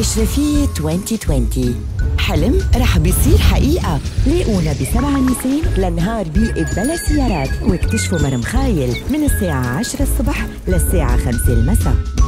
أشرفية 2020 حلم رح بيصير حقيقة. لاقونا ب7 نيسان لنهار بيئة بلا سيارات واكتشفوا مرمخايل من الساعة 10 الصبح للساعة 5 المساء.